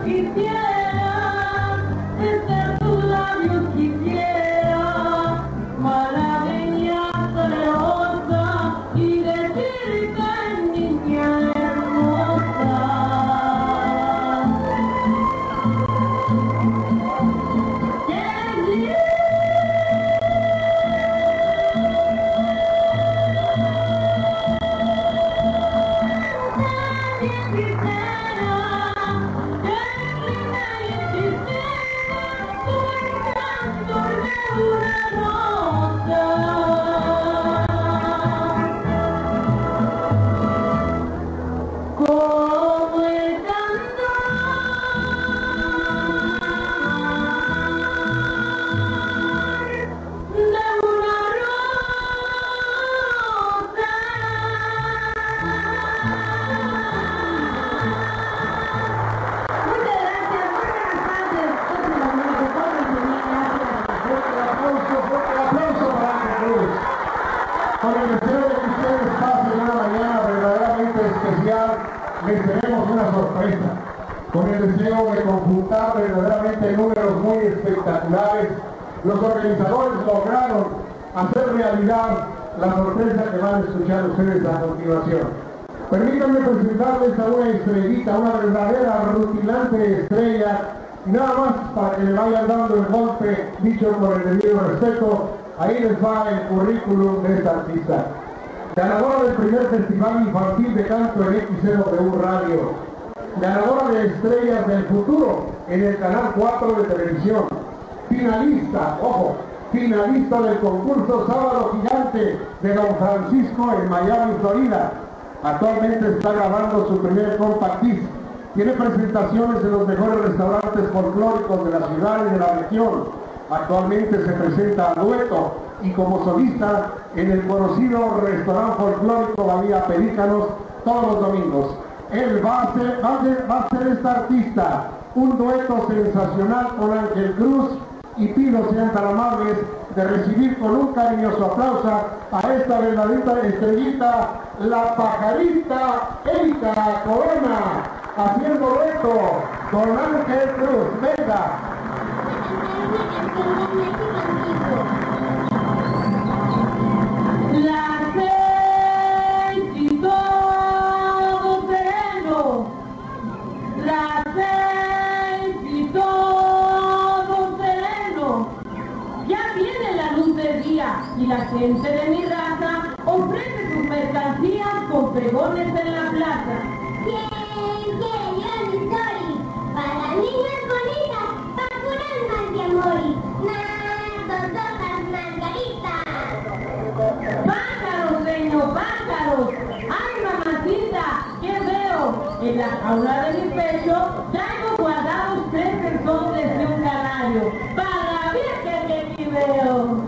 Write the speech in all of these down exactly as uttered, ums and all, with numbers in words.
quisiera besar tus labios, quisiera maravillarte rosa y decirte, niña hermosa, que bien. Con el deseo de que ustedes pasen una mañana verdaderamente especial, les tenemos una sorpresa. Con el deseo de conjuntar verdaderamente números muy espectaculares, los organizadores lograron hacer realidad la sorpresa que van a escuchar ustedes a continuación. Permítanme presentarles a una estrellita, una verdadera rutilante estrella, y nada más para que le vayan dando el golpe dicho con el debido respeto. Ahí les va el currículum de esta artista. Ganadora del primer Festival Infantil de Canto en X cero de U Radio. Ganadora de Estrellas del Futuro en el Canal cuatro de televisión. Finalista, ojo, finalista del concurso Sábado Gigante de Don Francisco en Miami, Florida. Actualmente está grabando su primer compact disc. Tiene presentaciones en los mejores restaurantes folclóricos de la ciudad y de la región. Actualmente se presenta a dueto y como solista en el conocido restaurante folclórico Bahía Pelícanos todos los domingos. Él va a ser, va a ser, va a ser esta artista, un dueto sensacional con Ángel Cruz, y pido sean tan amables de recibir con un cariñoso aplauso a esta verdadera estrellita, la pajarita Erika Corona, haciendo dueto con Ángel Cruz. Venga. La seis y todo sereno, la seis y todo sereno, ya viene la luz del día y la gente de mi raza ofrece sus mercancías con pregones en la plaza. ¡Bien, bien, gran historia! Para niñas bonitas, para curar más de amor. ¡Más, dos hojas, margaritas! ¡Pájaros, señor, pájaros! ¡Ay, mamacita! ¿Qué veo? En la jaula de mi pecho traigo guardados tres personas de un canario. ¡Para ver que aquí veo!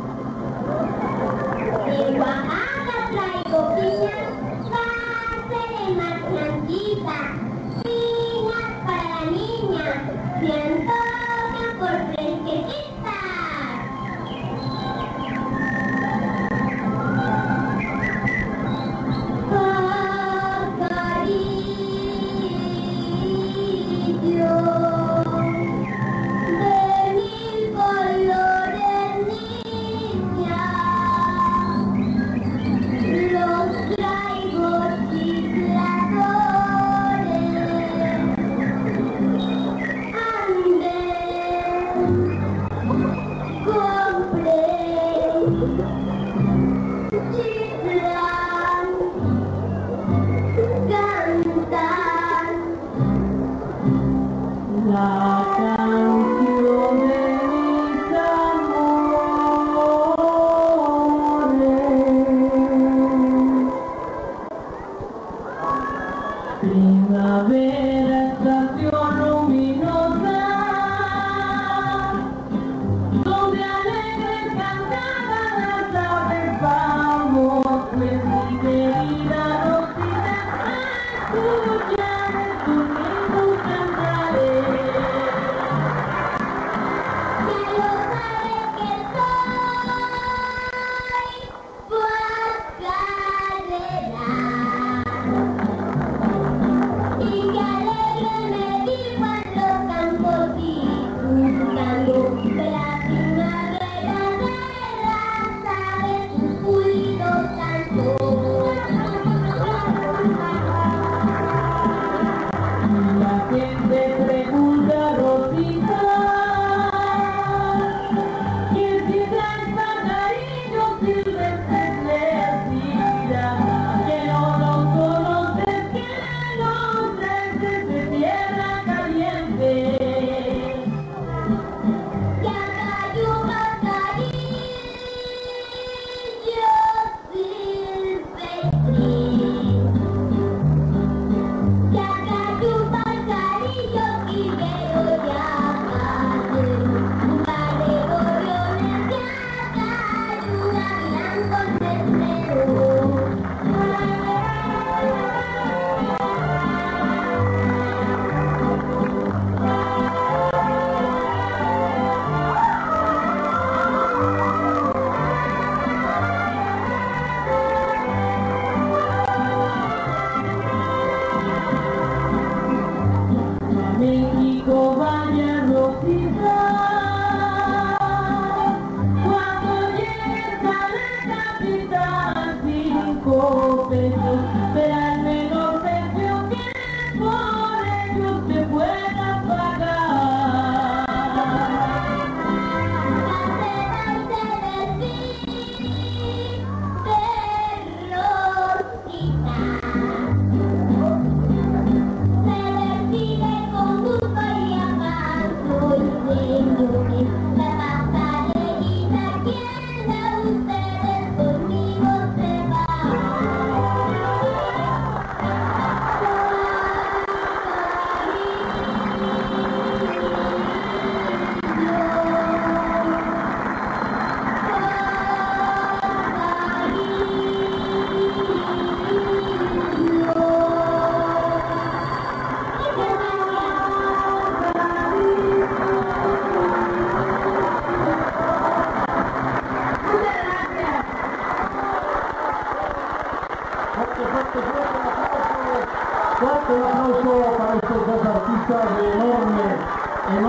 De Oaxaca traigo piñas, pásele más blanquitas.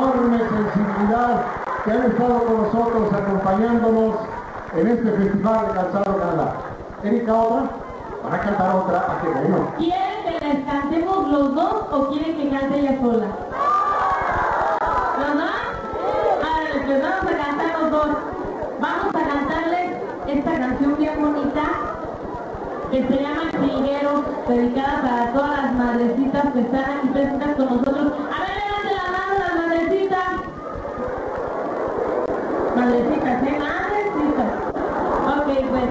enorme sensibilidad que han estado con nosotros acompañándonos en este festival de Calzado Canadá. Erika, otra, van a cantar otra, ¿a qué bueno? ¿Quieren que les cantemos los dos o quieren que cante ella sola? ¿Los dos? A ver, pues vamos a cantar los dos. Vamos a cantarles esta canción bien bonita que se llama Trigueros, dedicada para todas las madrecitas que están aquí presentes con nosotros. A ver, levanten la mano las madrecitas. Madrecitas, ¿eh? Madrecitas. Ok, pues.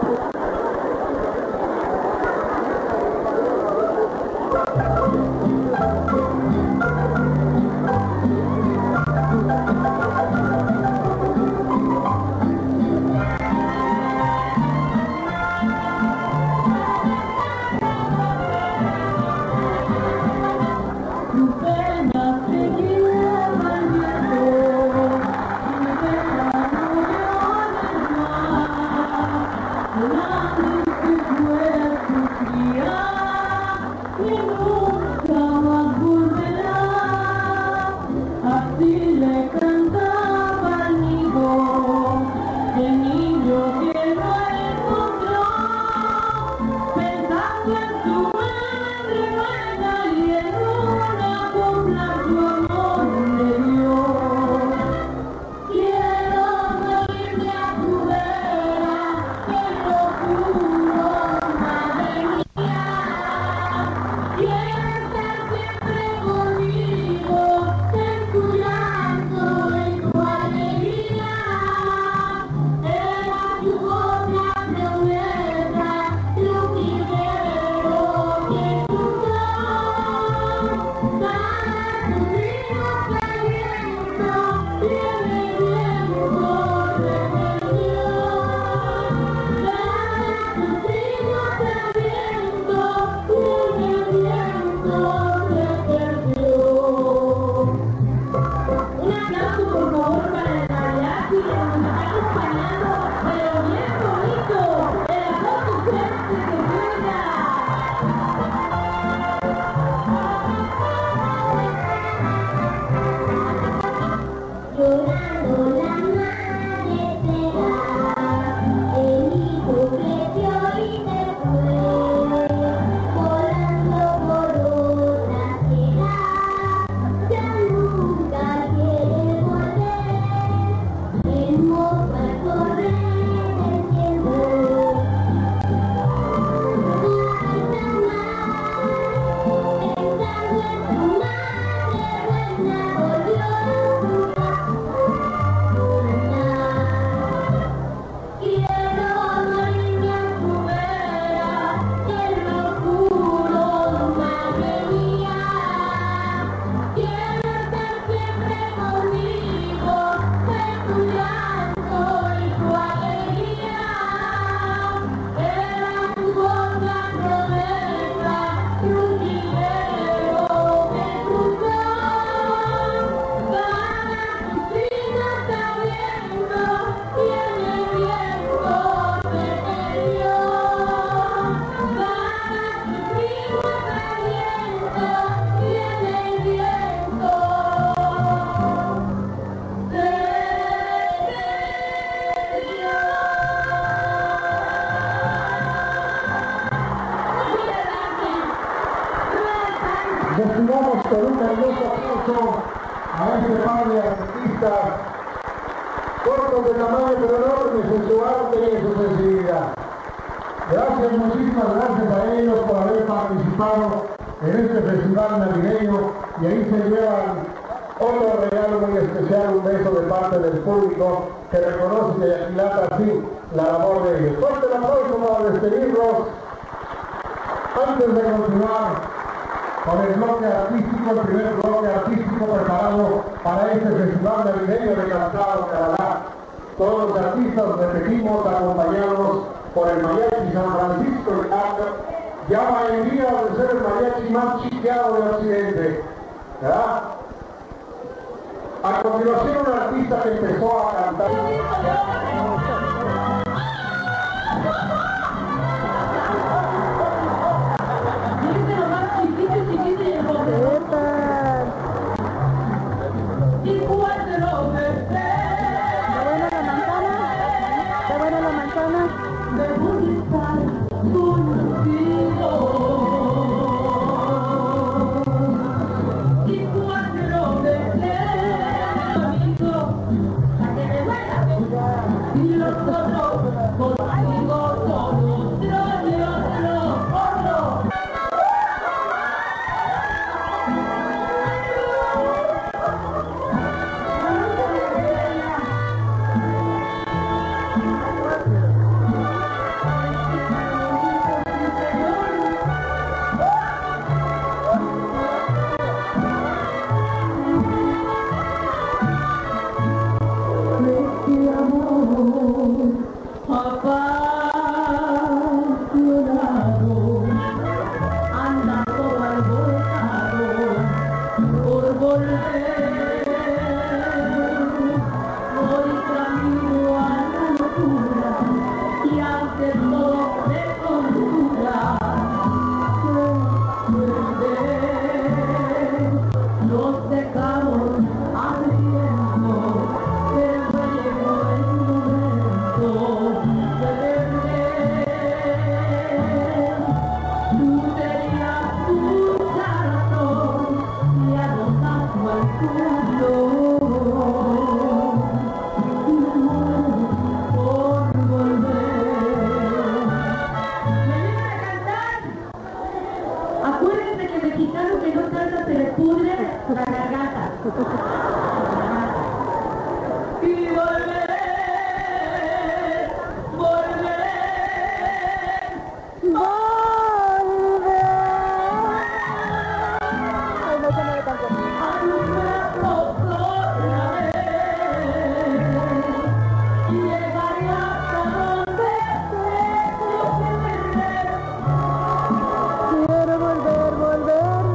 Destinamos con un cariñoso aplauso a este par de artistas, cortos de tamaño pero enormes en su arte y en su sensibilidad. Gracias, muchísimas gracias a ellos por haber participado en este festival navideño y ahí se llevan otro regalo muy especial, un beso de parte del público que reconoce y aquilata así la labor de ellos. Fuerte el aplauso para despedirlos. Antes de continuar con el bloque artístico, el primer bloque artístico preparado para este festival navideño de Calzado Canadá. Todos los artistas, repetimos, acompañados por el Mariachi San Francisco de Carlos, ya va en día de ser el mariachi más chiqueado de Occidente, ¿verdad? A continuación, un artista que empezó a cantar. Dice y volveré, volveré, a tus brazos otra vez, y llegaré hasta donde te Quiero volver, volver,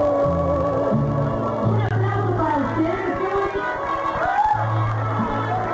volver. Un aplauso para ustedes, qué bonito.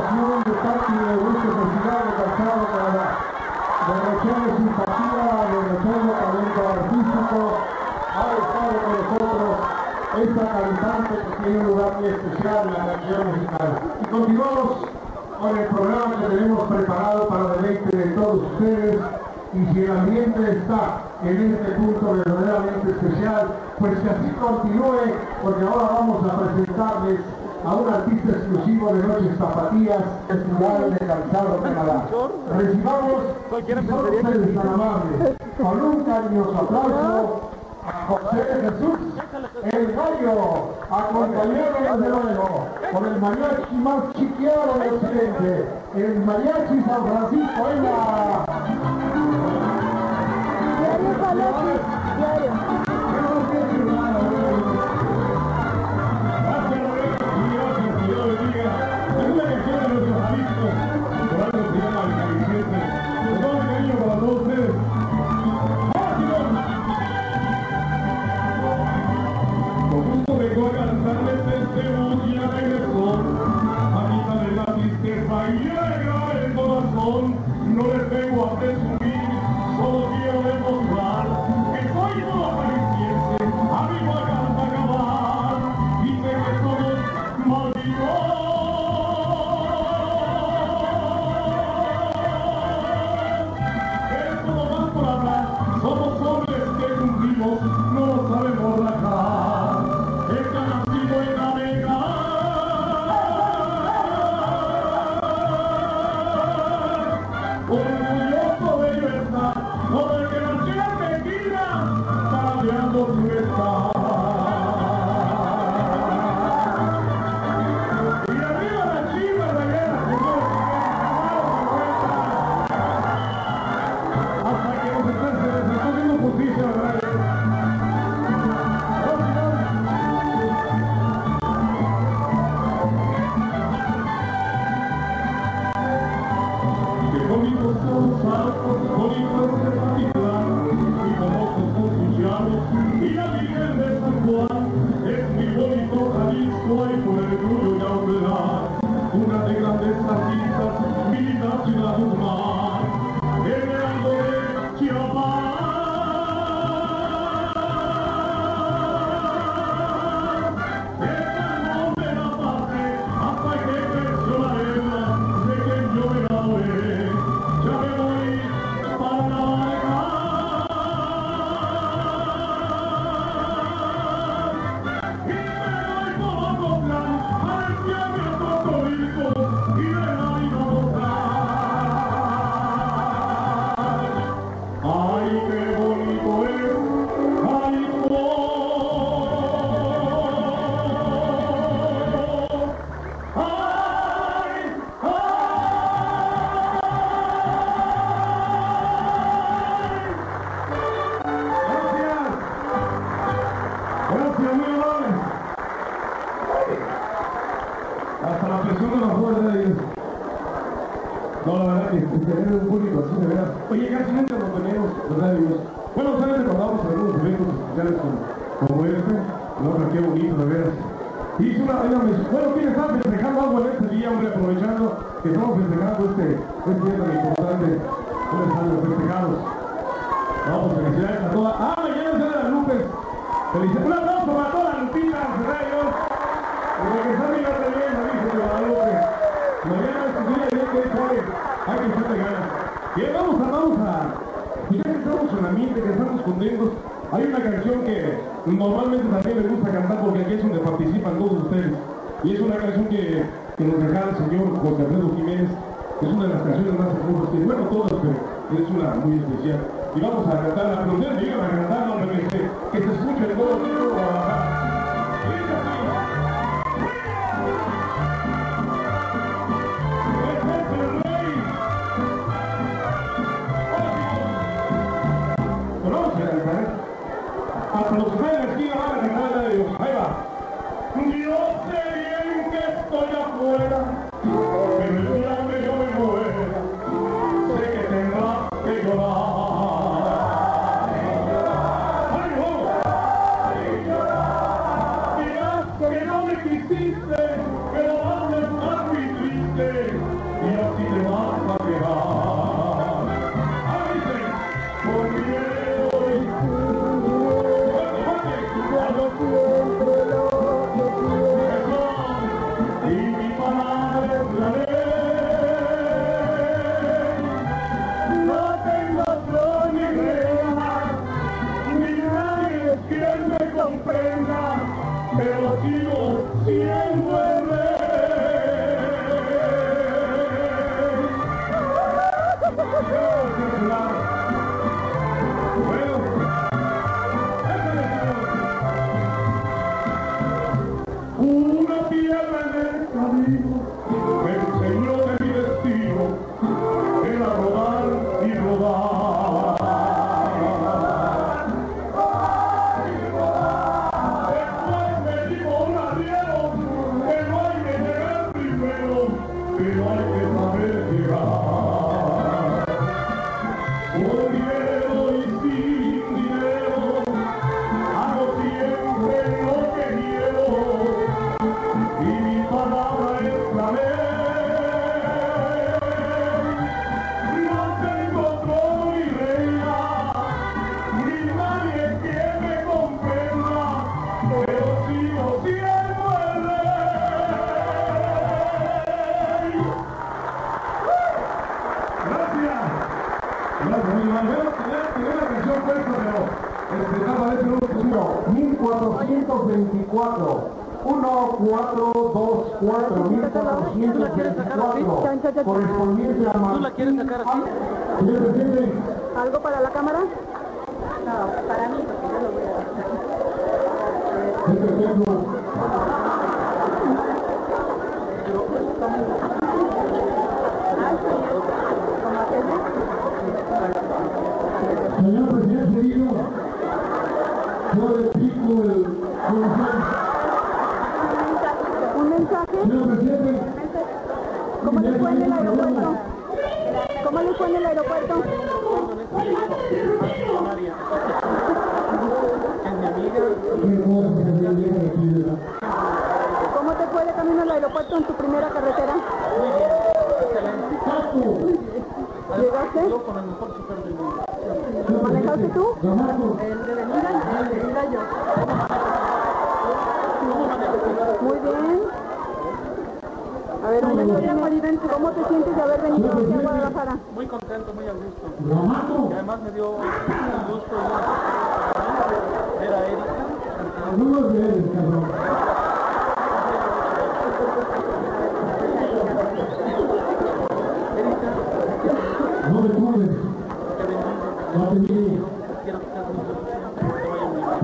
agrupación de táctil de este festival de Calzado para derrochando simpatía, derrochando talento artístico, ha estado con nosotros esta cantante que tiene un lugar muy especial en la canción musical. Y continuamos con el programa que tenemos preparado para deleite de todos ustedes. Y si el ambiente está en este punto verdaderamente especial, pues que así continúe, porque ahora vamos a presentarles a un artista exclusivo de Noches Tapatías, Festival de Calzado, Canadá. Recibamos, si son ustedes tan amables, con un cariñoso aplauso a José Jesús, el gallo, acompañado desde luego por el mariachi más chiqueado del occidente, el mariachi San Francisco en la... Diario Palotti, diario. No les vengo a presumir, solo quiero demostrar que soy un apareciente, amigo a Cantacabal, y sé que somos malditos. Eso no más por hablar, somos hombres que cumplimos, no lo sabemos rajar. Está nacido en la vega. Orgulloso de libertad, no de que la tierra me tira, cambiando su libertad. Y arriba la chiva de guerra, señores, hasta que nos estén, se les está haciendo justicia, ¿verdad? Bonitos son los arcos, bonitos de particular, y famosos son sus llanos, y la Virgen de San Juan, es muy bonito Jalisco, y por el orgullo ya os verá, una de grandes artistas, militar Ciudad Guzmán, en el alto de Chiapas. Es el nombre de la patria, hasta que creció la guerra, de quien yo me gradué. Ya me voy para navegar y me voy por otro plan al cielo y otro rico y de la vida mostrar. Ay, qué bonito es Jalisco. Ay, ay. Gracias, muy amable. Hasta la presión de la fuerza de Dios. No, la verdad que tener un público así, de veras. Oye, casi nunca lo tenemos, ¿verdad, Dios? Bueno, ustedes recordamos algunos eventos especiales como, como este. No, pero qué bonito, de veras. Hizo una reina, bueno, ¿quién está festejando algo en este día, hombre? Aprovechando que estamos festejando este, este día tan importante. ¿Cómo están los festejados? Vamos, felicidades a todas. Ah, mañana es de las Lupes. Felicidades. Un aplauso para todas las Lupitas, ¿verdad, Dios? Porque que está bien, está bien, la Virgen de Guadalupe. Mañana es un día bien que hay, hay que echarle ganas. Bien, vamos a, vamos a, pues ya que estamos en ambiente, que estamos contentos, hay una canción que normalmente también me gusta cantar porque aquí es donde participan todos ustedes. Y es una canción que, que nos regala el señor José Alfredo Jiménez, que es una de las canciones más hermosas que, bueno, todas, pero es una muy especial. Y vamos a cantarla, pero ustedes llegan a cantarla, hombre, que se, que se escuche en todo el tiempo de Guadalajara. Hasta los que están en la esquina van a cantar la de Dios. Ahí va. Yo sé bien que estoy afuera, pero el día que yo me muera, sé que tendrás que llorar. ¡Ay, vamos! ¡Ay, llorar! hay que saber llegar. Con dinero y sin dinero, hago siempre lo que quiero, y mi palabra es la ley. No tengo trono ni reina, ni nadie que me comprenda, pero sigo siendo el rey. Gracias. Gracias, mi hermano. Tiene la canción puesta, pero este, no parece un número. mil cuatrocientos veinticuatro. uno cuatro dos cuatro. mil cuatrocientos veinticuatro. Correspondiente a Martín. ¿Tú la quieres sacar así? Señor presidente. ¿Algo para la cámara? No, para mí, porque yo lo voy a Este ejemplo. Señor presidente, digo, yo le explico el concepto. ¿Un mensaje? Señor presidente, ¿Cómo le fue en el aeropuerto? ¿Cómo le fue en el aeropuerto? ¿Cómo te fue de camino al aeropuerto en tu primera carretera? Muy bien, excelente. ¿Llegaste? Yo con el mejor chofer del mundo. ¿Lo manejaste tú? El de venida, el de venida yo. Muy bien. A ver, un mensaje, ¿cómo te sientes de haber venido aquí a Guadalajara? Muy contento, muy a gusto. Y Gramato, además me dio un gusto y una ver a Erika. saludos de él, cabrón. Erika, No me cubres, te bendigo. no te mires. Quiero que seas muy feliz. Que te vaya muy bien.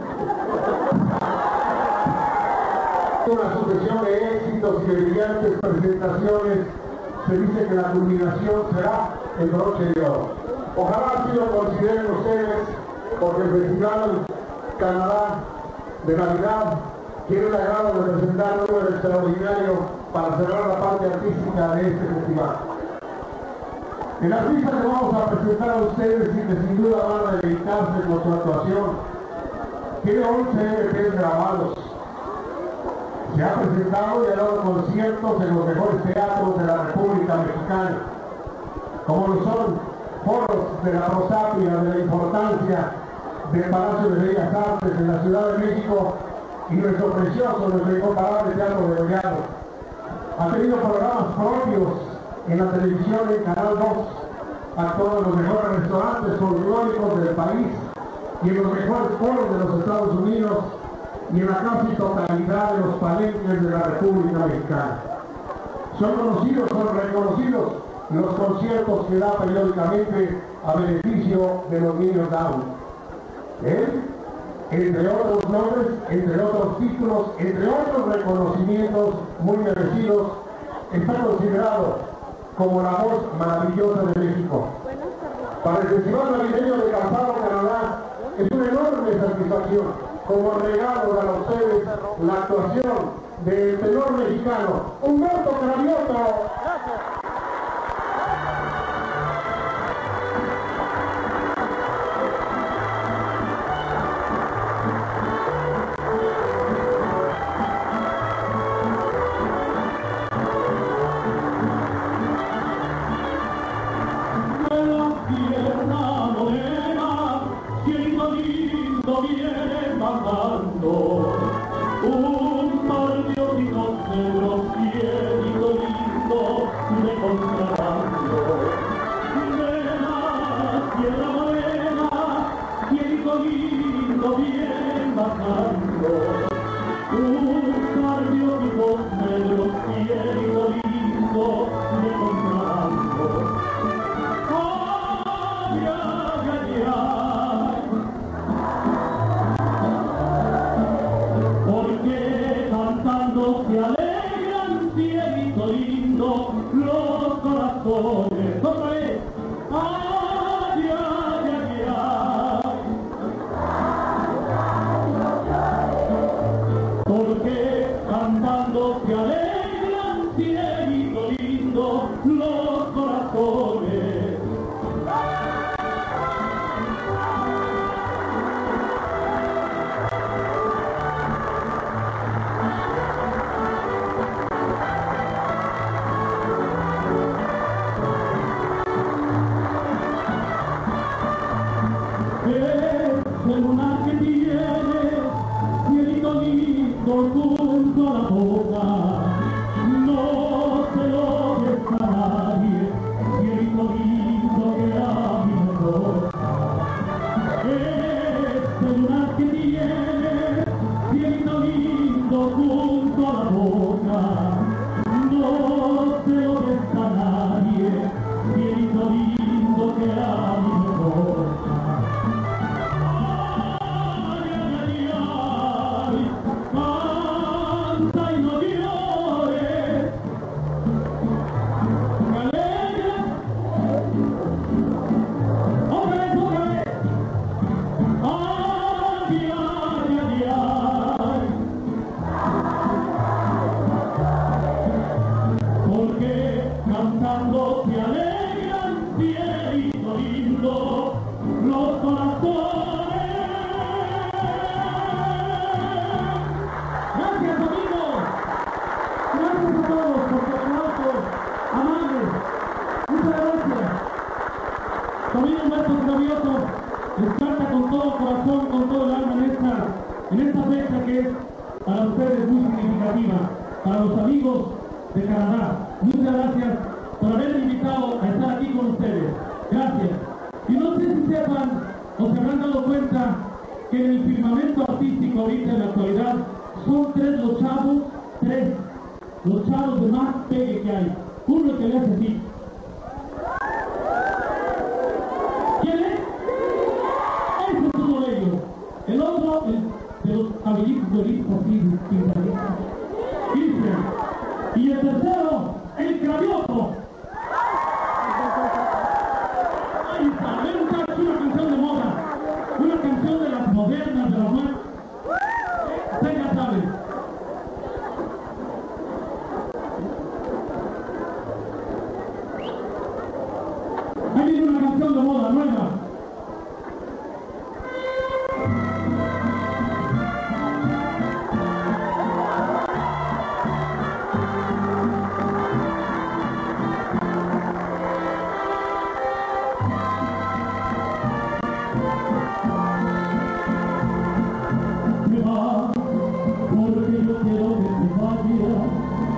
Una sucesión de éxitos y de brillantes presentaciones, se dice que la culminación será el broche de oro. Ojalá así lo consideren ustedes, porque el Festival Canadá de Navidad tiene el agrado de presentar un número extraordinario para cerrar la parte artística de este festival. En las pistas que vamos a presentar a ustedes y que sin duda van a deleitarse con su actuación, tiene once E P S grabados. Se ha presentado y ha dado conciertos en los mejores teatros de la República Mexicana, como lo son foros de la Rosapia, de la importancia del Palacio de Bellas Artes en la Ciudad de México y nuestro precioso, nuestro incomparable Teatro de Gollado. Ha tenido programas propios en la televisión en Canal dos, actuado en los mejores restaurantes folclóricos del país y en los mejores foros de los Estados Unidos y en la casi totalidad de los palenques de la República Mexicana. Son conocidos, son reconocidos los conciertos que da periódicamente a beneficio de los niños Down. Él, entre otros nombres, entre otros títulos, entre otros reconocimientos muy merecidos, está considerado como la voz maravillosa de México. Para el Festival Navideño de Camparo, Canadá, es una enorme satisfacción como regalo para ustedes la actuación del tenor mexicano Humberto Cravioto. Un patriótico negro, cielo lindo, de contrabando. Nena, tierra morena, cielo lindo, bien bajando. Un patriótico negro, cielo lindo, de contrabando. Ay, ay, ay, ay. Se alegran, cielito lindo, los corazones. Otra vez. Ay, ay, ay, ay. Porque cantando se alegran, cielito lindo, los corazones. El lunar que tiene, cielito lindo junto a la boca, no se lo deja nadie, cielito lindo que a mí me toca. Este lunar que tiene, cielito lindo junto a la boca, no se lo deja nadie, cielito lindo que a mí me toca. Cantando se alegran, cielito lindo, los corazones. Gracias, amigos. Gracias a todos por sus aplausos amables. Muchas gracias. Camilo Humberto Travieso les canta con todo el corazón, con todo el alma en esta, en esta fecha que es para ustedes muy significativa, para los amigos de Canadá. Muchas gracias por haberme invitado a estar aquí con ustedes. Gracias. Y no sé si sepan o se habrán dado cuenta que en el firmamento artístico ahorita en la actualidad son tres los chavos, tres, los chavos de más pegue que hay. Uno que le hace así. ¿Quién es? Ese es uno de ellos. El otro, el de los cabellitos doritos así, pintaditos. Cristian. Y el tercero, el Cravioso. Ahí está, ven una canción de moda, una canción de las modernas, de las más. Usted ya sabe. Ahí viene una canción de moda nueva. Porque yo quiero que te vayas.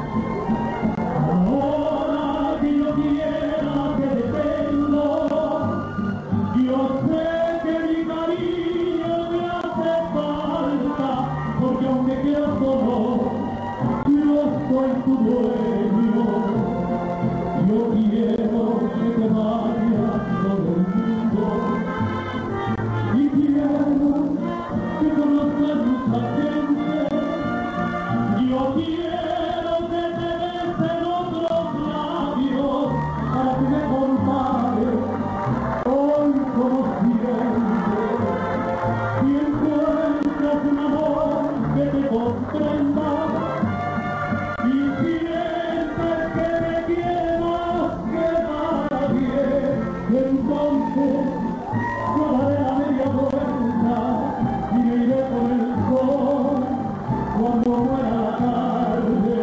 Ahora que yo quiera que dependo, yo sé que mi cariño me hace falta, porque aunque quiera solo, yo soy tu dueño. Yo quiero que te vayas por el mundo y quiero que conozcas mucha gente. Yo quiero que te besen otros labios para que me compares hoy como siempre. Si encuentras un amor que te comprenda y sientes que me quiere más que nadie, entonces yo daré la media vuelta y me iré con el sol cuando muera la tarde.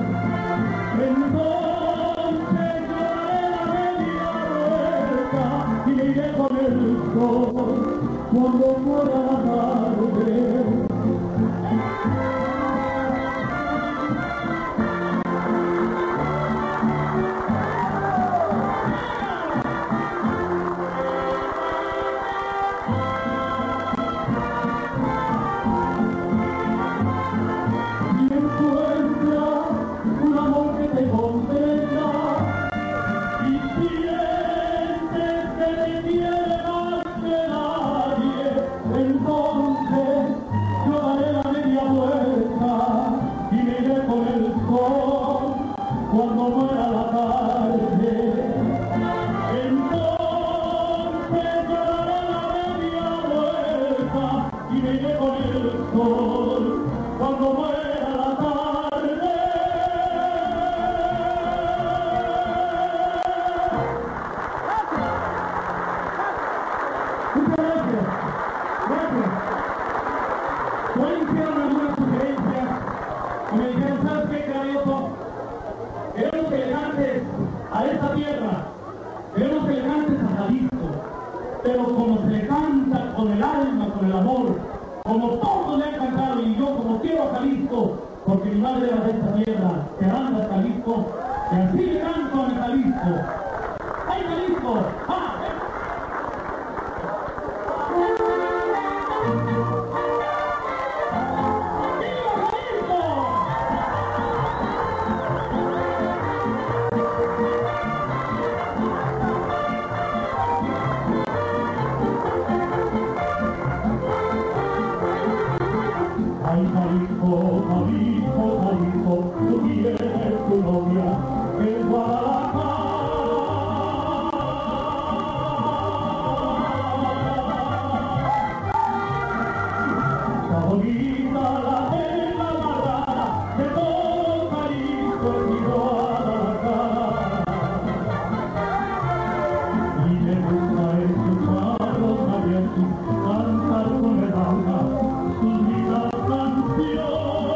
Entonces yo daré la media vuelta y me iré con el sol cuando muera la tarde. Entonces pero como se le canta con el alma, con el amor, como todos le han cantado, y yo como quiero a Jalisco, porque mi madre era de esta tierra, que anda Jalisco, y así le canto a mi Jalisco. ¡Ay, Jalisco! ¡Ah! Ay, Jalisco, Jalisco, Jalisco, tú tienes tu novia en Guadalajara. La bonita, la bella, la rara, de todo Jalisco es mi Guadalajara. Y me gusta escuchar los mariachis cantar con el alma sus vidas canciones.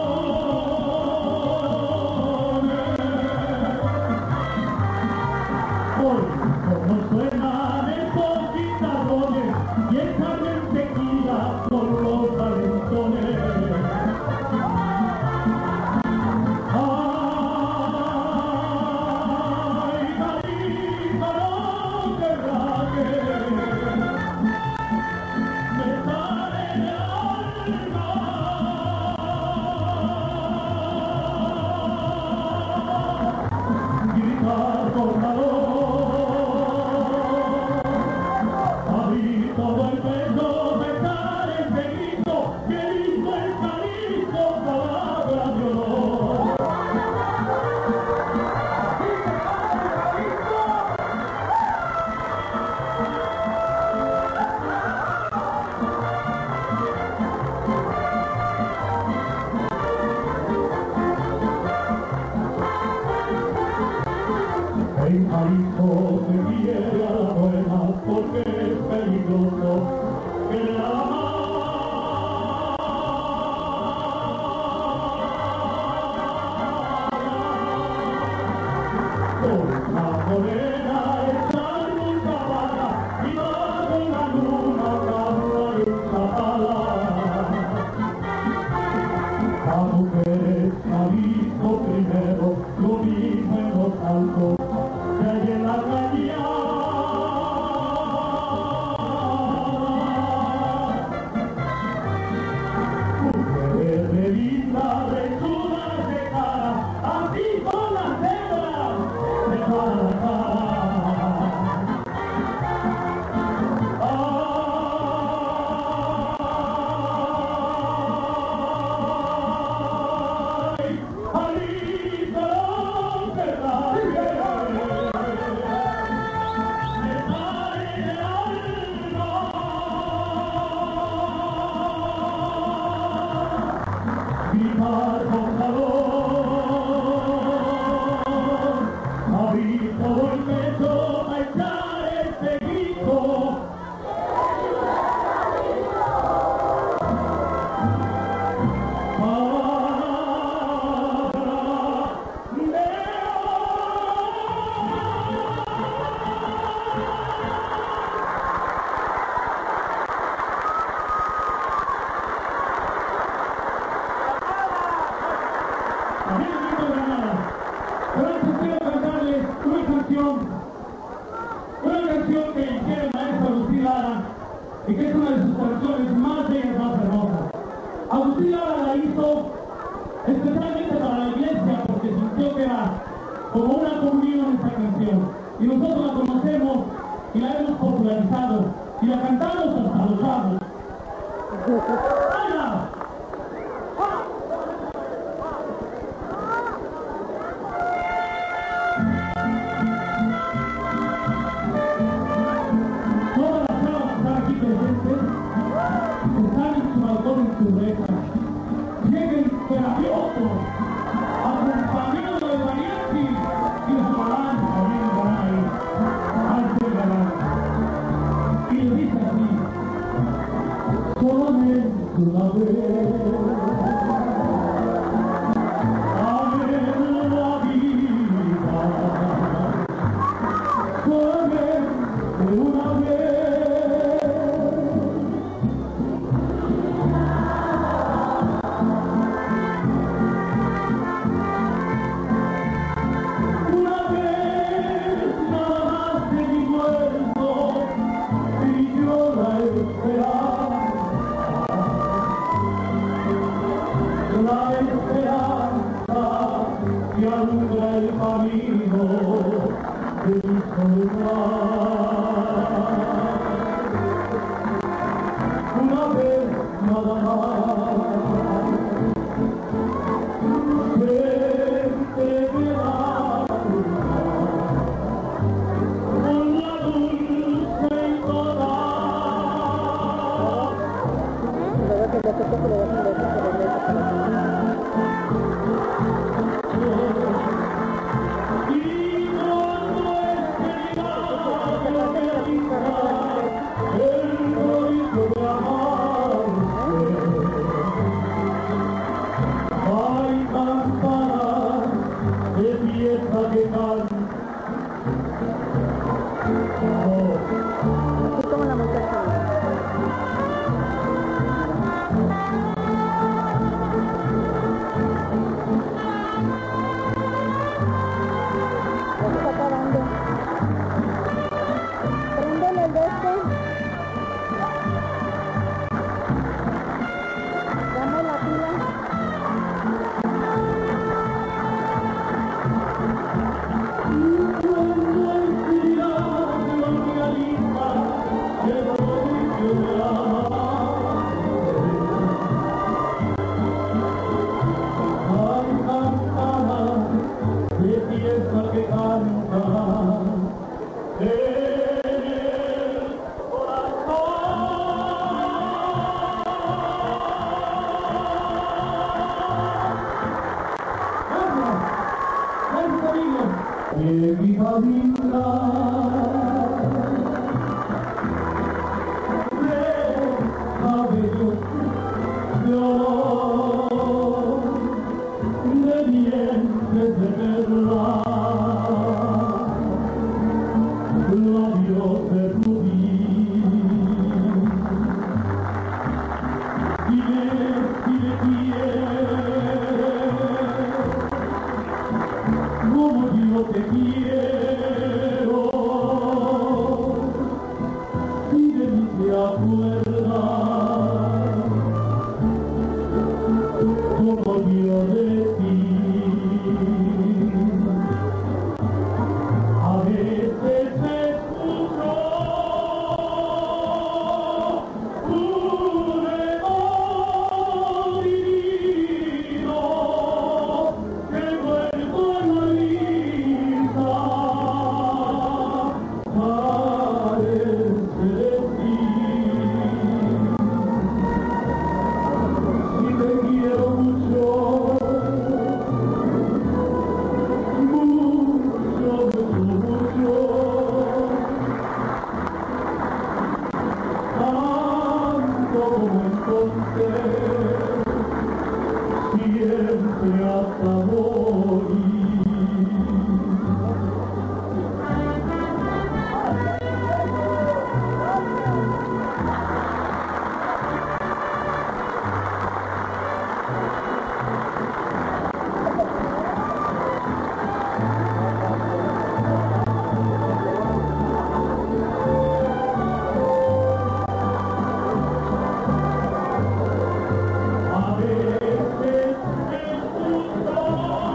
Hoy, como suenan esos guitarrones y echan en tequila con los valentones. Ay, Jalisco, no te rajes, me sale el alma. Gritar con calor, abrir todo el pecho, besar ese grito que hizo el Jalisco, palabra de honor. En Jalisco se quiere a la buena porque es peligroso querer a la mala. Con la morena echar un zapata y bajo la luna cantar un zapala. La mujer es Jalisco primero, lo mismo en los altos que hay en la calle. Mujeres de linda, rechudas de cara, así son las hembras de Guadalajara. Ay, Jalisco, no te rajes, me sale el alma. Gritar con calor, abrir todo el pecho a echar este grito. También grito de Granada. Pero antes quiero cantarles una canción, una canción que hiciera el maestro Agustín Lara y que es una de sus canciones más bellas, más hermosas. Agustín Lara la hizo especialmente para la iglesia porque sintió que era como una comunión esta canción. Y nosotros la conocemos y la hemos popularizado y la cantamos hasta los sábados. ¡Hala! Todas las chavas que están aquí presentes están en su balcón, en su reja. Lleguen terapiosos, acompañando de mariachi y de su galán, también van ahí, alto el galán. Y lo dice así: solamente una vez Una vez nada más se entregará con la dulce y toda y cuando esté llegado me avisará el bonito de amarte. Ay, campana de fiesta que canta. Así como la muchacha. Ya se está acabando. Préndele el de este. Dame la pila. Que canta el corazón. Gracias, amigos. Que mi familia de cabellos de oro, de dientes de perla, labios de rubí, dime si me quieres como yo te quiero, si de mí te acuerdas como yo de ti. A veces escucho un eco divino que vuelvo en la risa, parece de ti. Si te quiero mucho, mucho, mucho, tanto como entonces, siempre hasta morir. A veces escucho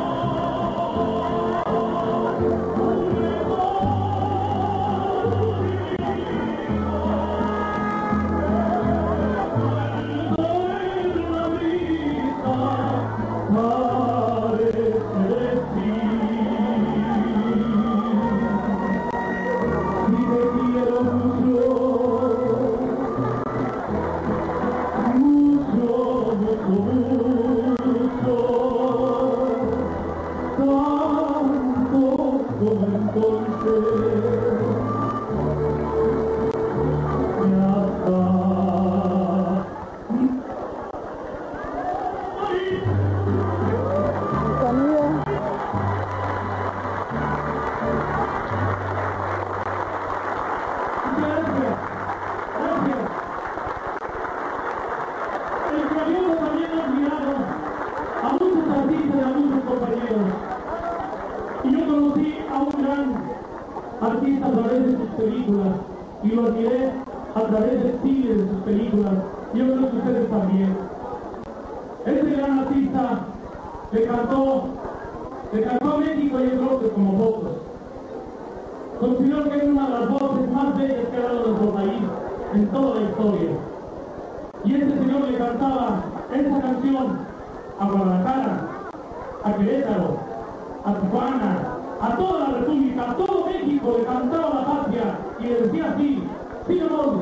artista a través de sus películas y lo admiré a través del cine de sus películas. Yo creo que ustedes también. Este gran artista le cantó, le cantó a México, yo creo que como pocos. Considero que es una de las voces más bellas que ha dado nuestro país en toda la historia. Y este señor le cantaba esta canción a Guadalajara, a Querétaro, a Tijuana, a toda la República, a todo México, le cantaba la patria y le decía así, sí, amor.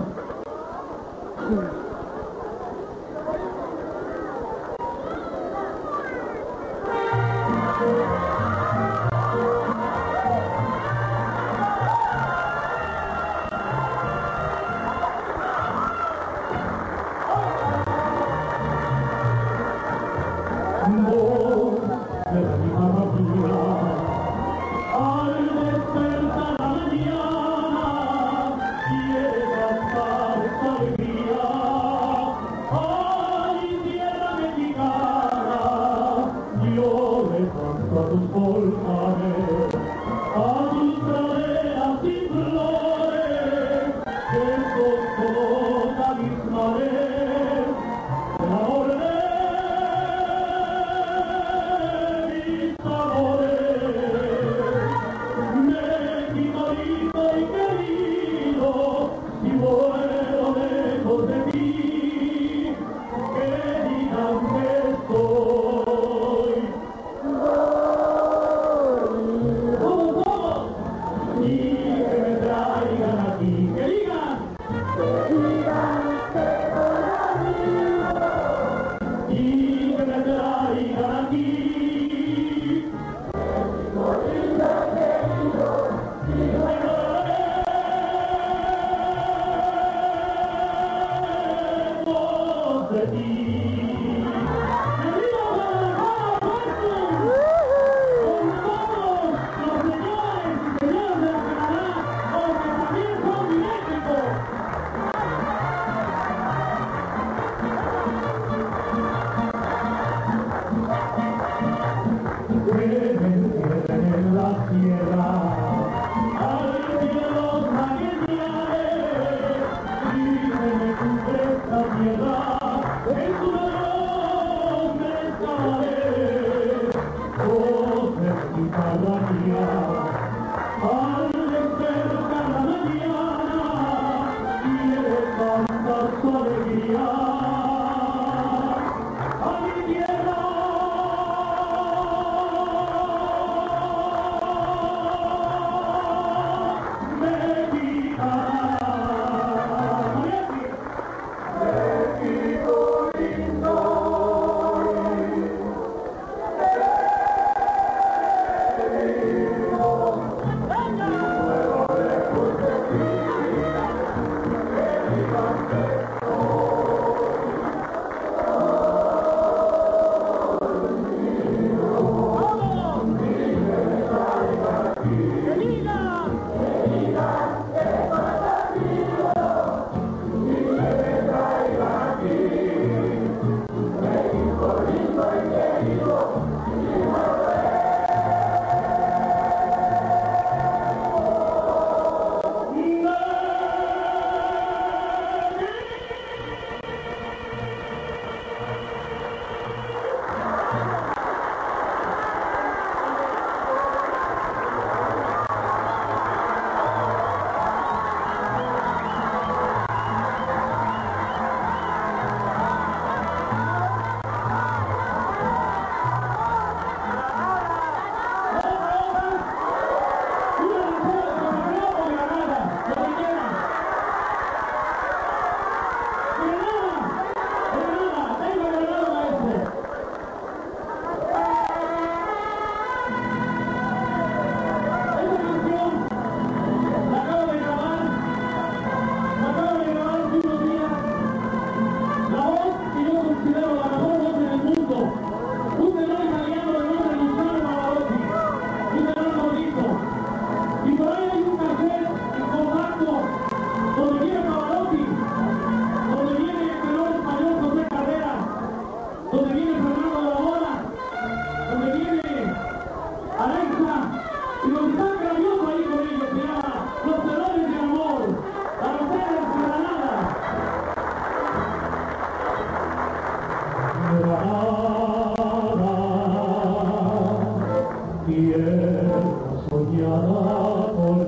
Soñada por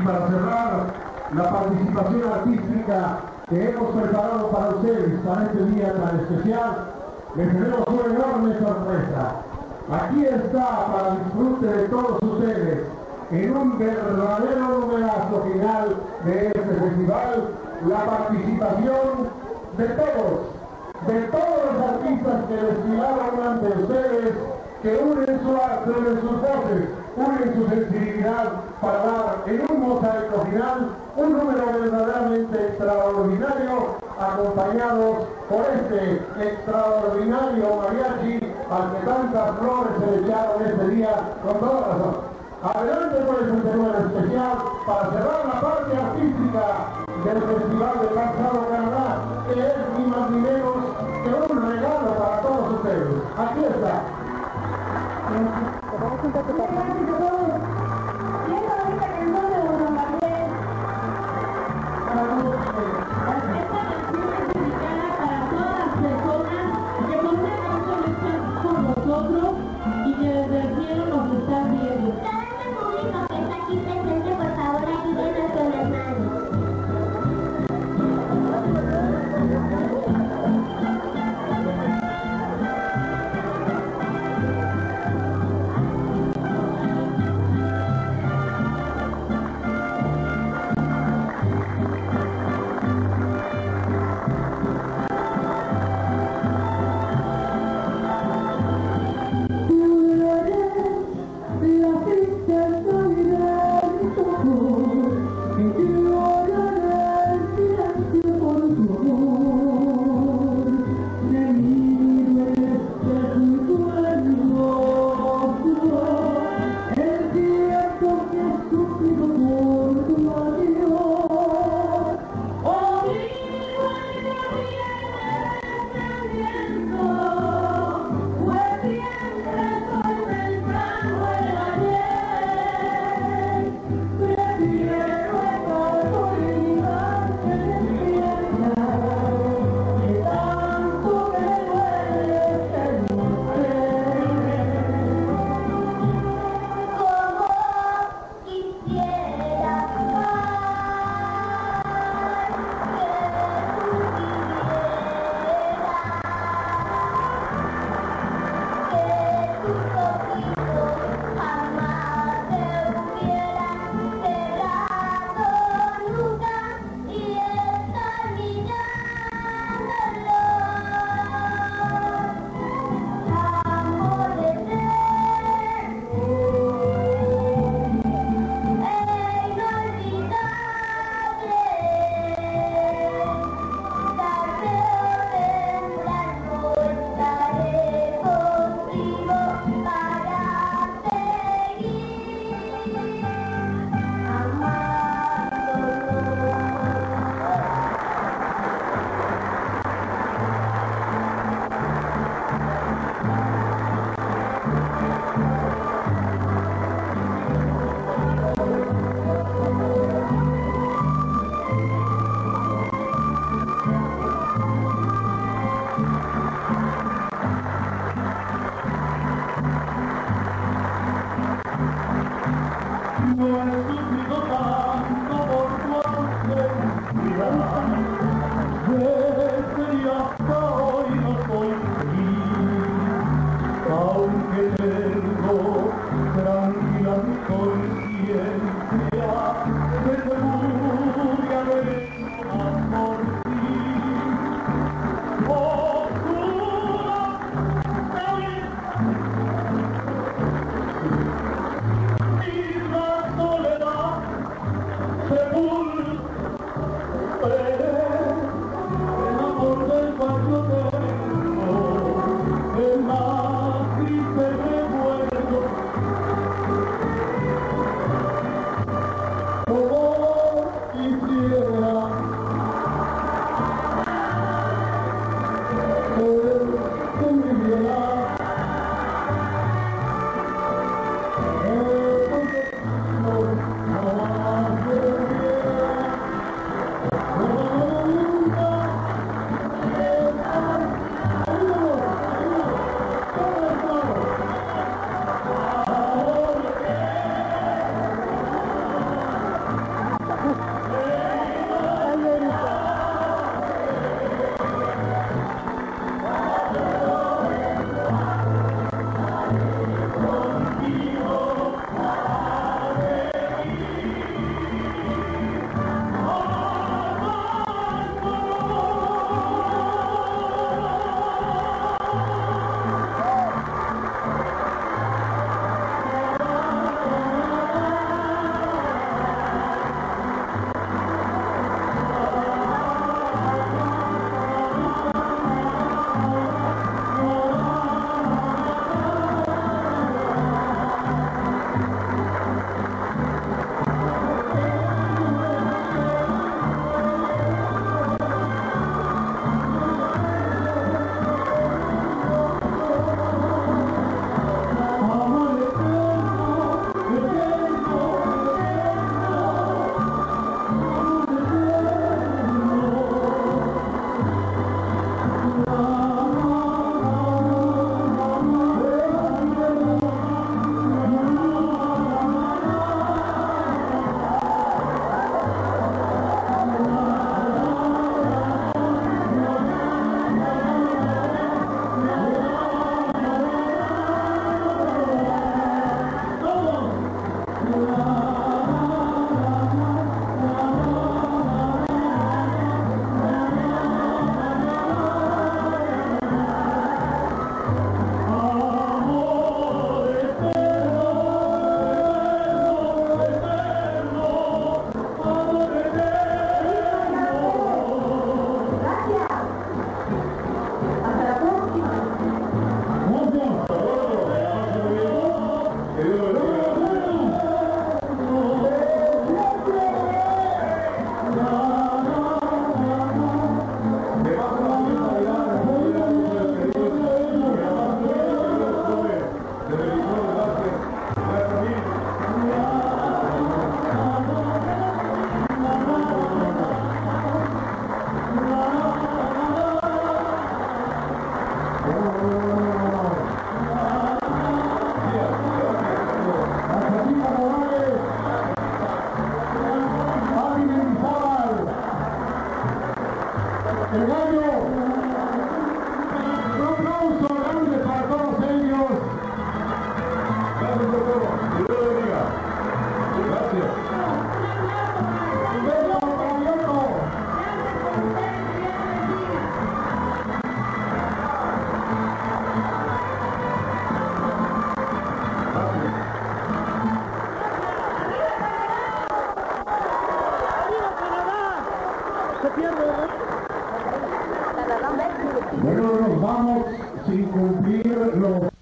para cerrar la participación artística que hemos preparado para ustedes, para este día tan especial, les tenemos una enorme sorpresa. Aquí está, para disfrute de todos ustedes, en un verdadero numerazo final de este festival, la participación de todos, de todos los artistas que desfilaron ante ustedes, que unen su arte, unen sus voces, unen su sensibilidad para dar en un mosaico final un número verdaderamente extraordinario, acompañados por este extraordinario mariachi al que tantas flores se le echaron este día con toda razón. Adelante por el centenario especial para cerrar la parte artística del Festival de Lanzado Canadá, que es ni más ni menos que un regalo para todos ustedes. Aquí está. Y que desde el cielo nos está viendo. Todo este público que está aquí presente, por favor, ayúdenos con las manos. El gallo. Un aplauso grande para todos ellos. Gracias por todo. Dios los bendiga. Gracias. Bueno, nos vamos sin cumplir los